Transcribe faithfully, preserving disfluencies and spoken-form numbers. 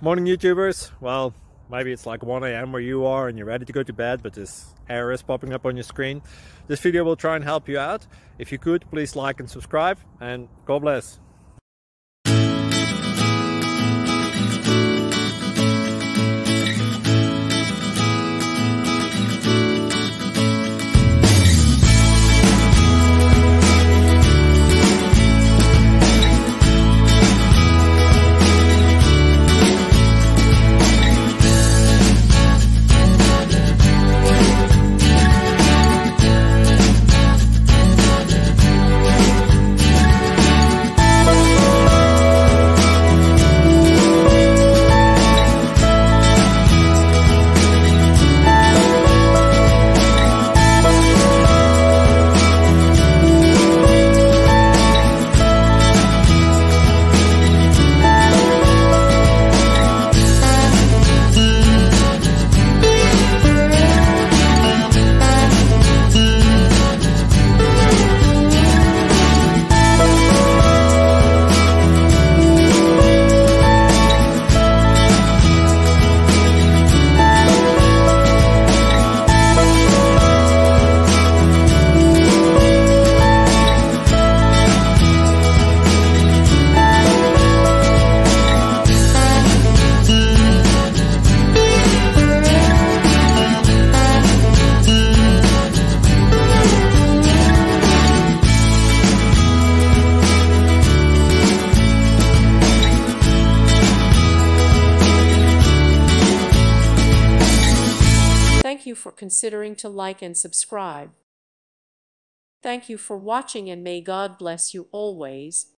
Morning YouTubers. Well, maybe it's like one A M where you are and you're ready to go to bed, but this error is popping up on your screen. This video will try and help you out. If you could, please like and subscribe, and God bless. Thank you for considering to like and subscribe. Thank you for watching, and may God bless you always.